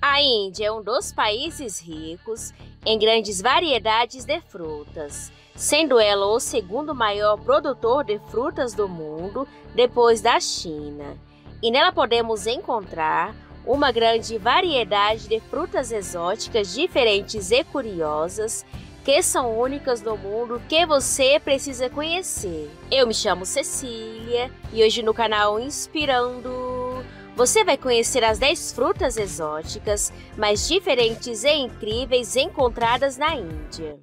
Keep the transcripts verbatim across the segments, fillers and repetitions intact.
A Índia é um dos países ricos em grandes variedades de frutas, sendo ela o segundo maior produtor de frutas do mundo depois da China. E nela podemos encontrar uma grande variedade de frutas exóticas diferentes e curiosas que são únicas no mundo que você precisa conhecer. Eu me chamo Cecília e hoje no canal Inspirando você vai conhecer as dez frutas exóticas mais diferentes e incríveis encontradas na Índia.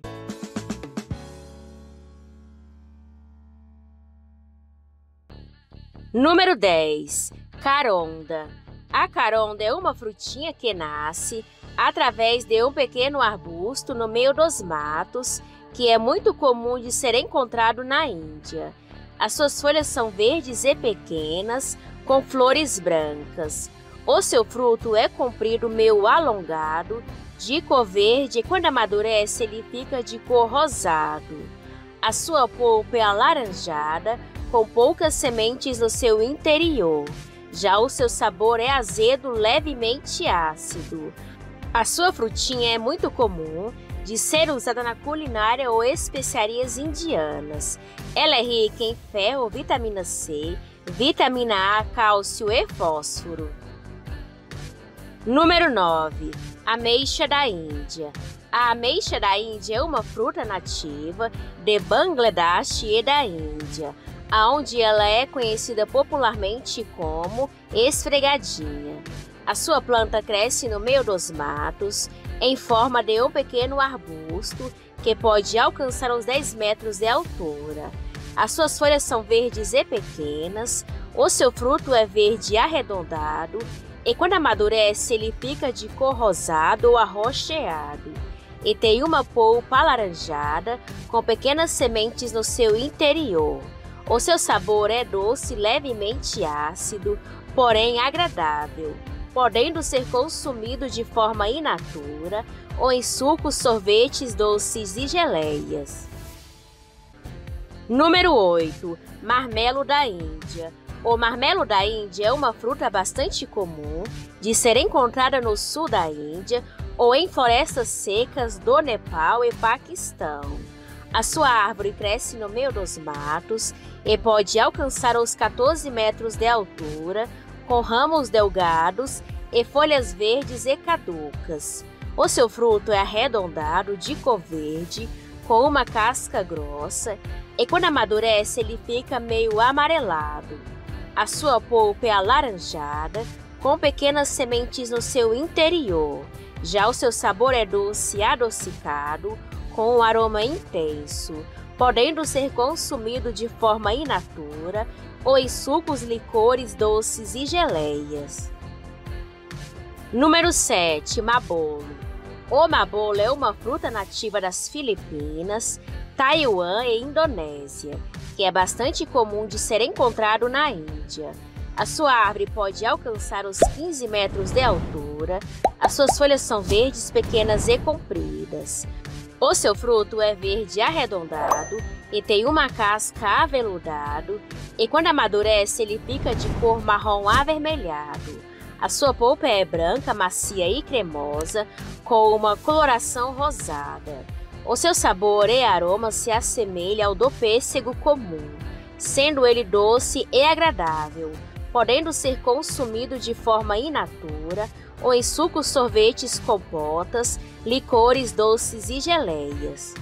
Número dez. Caronda. A caronda é uma frutinha que nasce através de um pequeno arbusto no meio dos matos, que é muito comum de ser encontrado na Índia. As suas folhas são verdes e pequenas, com flores brancas. O seu fruto é comprido meio alongado, de cor verde, e quando amadurece ele fica de cor rosado. A sua polpa é alaranjada, com poucas sementes no seu interior. Já o seu sabor é azedo, levemente ácido. A sua frutinha é muito comum de ser usada na culinária ou especiarias indianas. Ela é rica em ferro, vitamina C, vitamina A, cálcio e fósforo. Número nove. Ameixa da Índia. A ameixa da Índia é uma fruta nativa de Bangladesh e da Índia, onde ela é conhecida popularmente como esfregadinha. A sua planta cresce no meio dos matos, em forma de um pequeno arbusto que pode alcançar uns dez metros de altura. As suas folhas são verdes e pequenas, o seu fruto é verde arredondado e quando amadurece ele fica de cor rosado ou arroxeado e tem uma polpa alaranjada com pequenas sementes no seu interior. O seu sabor é doce, levemente ácido, porém agradável, podendo ser consumido de forma in natura ou em sucos, sorvetes, doces e geleias. Número oito. Marmelo da Índia. O marmelo da Índia é uma fruta bastante comum de ser encontrada no sul da Índia ou em florestas secas do Nepal e Paquistão. A sua árvore cresce no meio dos matos e pode alcançar os quatorze metros de altura, com ramos delgados e folhas verdes e caducas. O seu fruto é arredondado, de cor verde, com uma casca grossa, e quando amadurece ele fica meio amarelado. A sua polpa é alaranjada, com pequenas sementes no seu interior. Já o seu sabor é doce e adocicado, com um aroma intenso, podendo ser consumido de forma in natura ou em sucos, licores, doces e geleias. Número sete. Mabolo. O mabolo é uma fruta nativa das Filipinas, Taiwan e Indonésia, que é bastante comum de ser encontrado na Índia. A sua árvore pode alcançar os quinze metros de altura, as suas folhas são verdes, pequenas e compridas. O seu fruto é verde arredondado e tem uma casca aveludado, e quando amadurece ele fica de cor marrom avermelhado. A sua polpa é branca, macia e cremosa, com uma coloração rosada. O seu sabor e aroma se assemelha ao do pêssego comum, sendo ele doce e agradável, podendo ser consumido de forma in natura ou em sucos, sorvetes, compotas, licores, doces e geleias.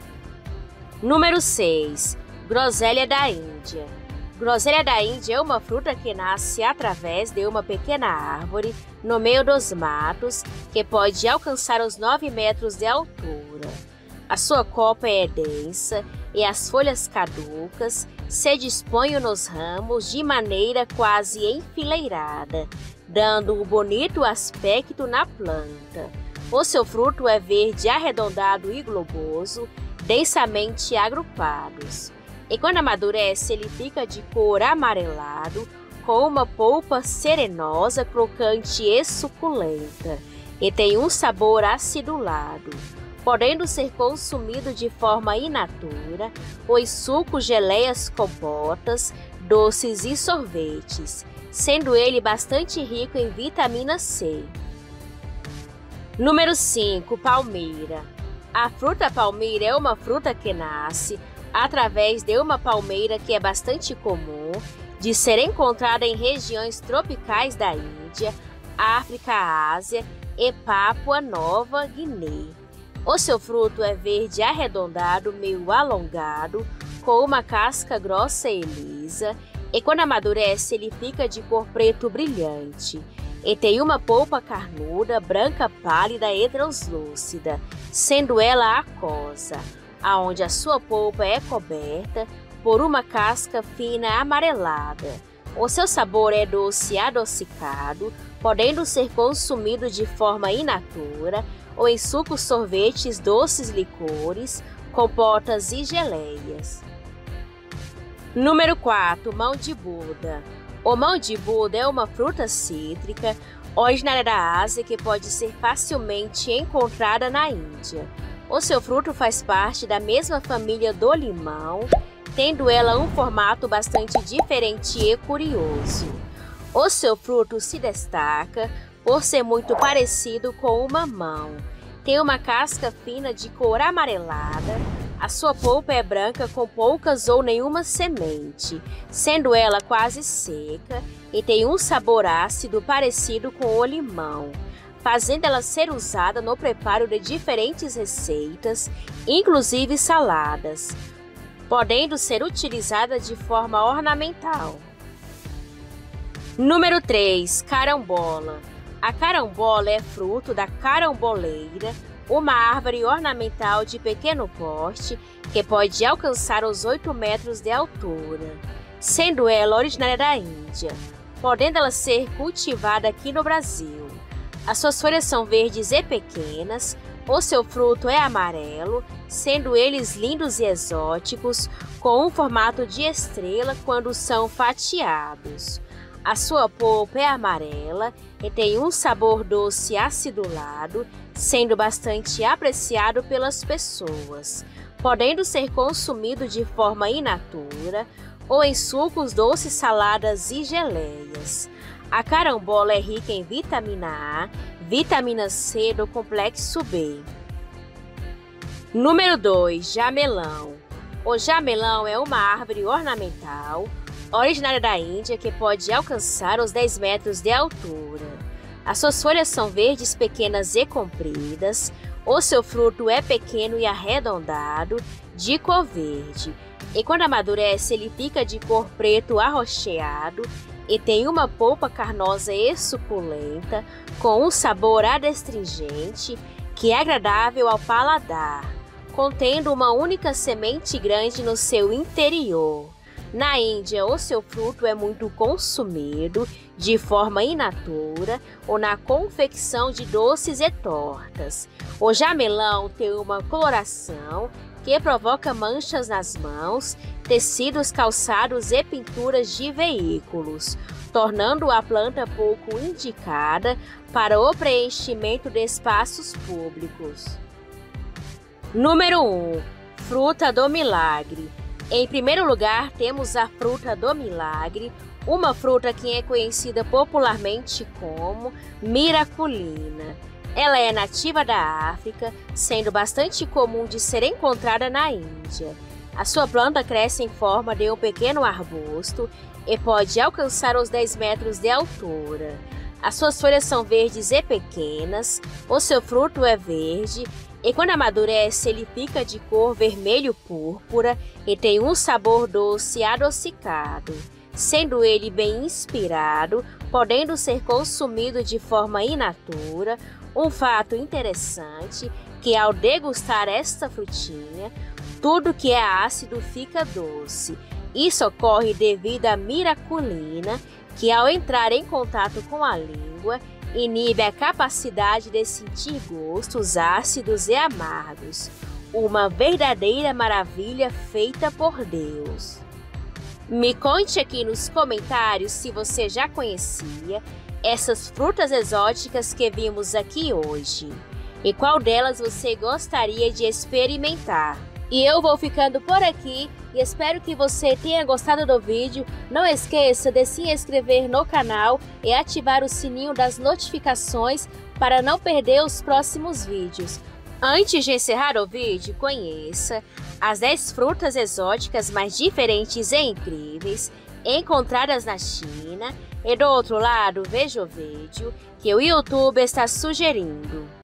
Número seis. Groselha da Índia. Groselha da Índia é uma fruta que nasce através de uma pequena árvore no meio dos matos, que pode alcançar os nove metros de altura. A sua copa é densa e as folhas caducas se dispõem nos ramos de maneira quase enfileirada, dando um bonito aspecto na planta. O seu fruto é verde arredondado e globoso, densamente agrupados. E quando amadurece, ele fica de cor amarelado, com uma polpa serenosa, crocante e suculenta, e tem um sabor acidulado, podendo ser consumido de forma in natura, ou em sucos, geleias, compotas, doces e sorvetes, sendo ele bastante rico em vitamina C. Número cinco. Palmeira. A fruta palmeira é uma fruta que nasce através de uma palmeira que é bastante comum de ser encontrada em regiões tropicais da Índia, África, Ásia e Papua Nova Guiné. O seu fruto é verde arredondado, meio alongado, com uma casca grossa e lisa, e quando amadurece ele fica de cor preto brilhante, e tem uma polpa carnuda, branca pálida e translúcida, sendo ela aquosa, aonde a sua polpa é coberta por uma casca fina amarelada. O seu sabor é doce adocicado, podendo ser consumido de forma in natura ou em sucos, sorvetes, doces, licores, compotas e geleias. Número quatro. Mão de Buda. O mão de Buda é uma fruta cítrica originária da Ásia que pode ser facilmente encontrada na Índia. O seu fruto faz parte da mesma família do limão, tendo ela um formato bastante diferente e curioso. O seu fruto se destaca por ser muito parecido com uma mão. Tem uma casca fina de cor amarelada. A sua polpa é branca com poucas ou nenhuma semente, sendo ela quase seca e tem um sabor ácido parecido com o limão, fazendo ela ser usada no preparo de diferentes receitas, inclusive saladas, podendo ser utilizada de forma ornamental. Número três. Carambola. A carambola é fruto da caramboleira, uma árvore ornamental de pequeno porte que pode alcançar os oito metros de altura, sendo ela originária da Índia, podendo ela ser cultivada aqui no Brasil. As suas folhas são verdes e pequenas, o seu fruto é amarelo, sendo eles lindos e exóticos, com um formato de estrela quando são fatiados. A sua polpa é amarela e tem um sabor doce acidulado, sendo bastante apreciado pelas pessoas, podendo ser consumido de forma in natura ou em sucos, doces, saladas e geleias. A carambola é rica em vitamina A, vitamina C do complexo B. Número dois. Jamelão. O jamelão é uma árvore ornamental originária da Índia que pode alcançar os dez metros de altura. As suas folhas são verdes, pequenas e compridas. O seu fruto é pequeno e arredondado, de cor verde. E quando amadurece, ele fica de cor preto arroxeado e tem uma polpa carnosa e suculenta, com um sabor adstringente que é agradável ao paladar, contendo uma única semente grande no seu interior. Na Índia, o seu fruto é muito consumido de forma in natura ou na confecção de doces e tortas. O jamelão tem uma coloração que provoca manchas nas mãos, tecidos, calçados e pinturas de veículos, tornando a planta pouco indicada para o preenchimento de espaços públicos. Número um. Fruta do milagre. Em primeiro lugar, temos a fruta do milagre, uma fruta que é conhecida popularmente como miraculina. Ela é nativa da África, sendo bastante comum de ser encontrada na Índia. A sua planta cresce em forma de um pequeno arbusto e pode alcançar os dez metros de altura. As suas folhas são verdes e pequenas, o seu fruto é verde e quando amadurece ele fica de cor vermelho-púrpura e tem um sabor doce adocicado, sendo ele bem inspirado, podendo ser consumido de forma in natura. Um fato interessante que ao degustar esta frutinha, tudo que é ácido fica doce. Isso ocorre devido à miraculina, que ao entrar em contato com a língua, inibe a capacidade de sentir gostos ácidos e amargos. Uma verdadeira maravilha feita por Deus. Me conte aqui nos comentários se você já conhecia essas frutas exóticas que vimos aqui hoje e qual delas você gostaria de experimentar. E eu vou ficando por aqui. e espero que você tenha gostado do vídeo. Não esqueça de se inscrever no canal e ativar o sininho das notificações para não perder os próximos vídeos. Antes de encerrar o vídeo, conheça as dez frutas exóticas mais diferentes e incríveis encontradas na China. E do outro lado, veja o vídeo que o YouTube está sugerindo.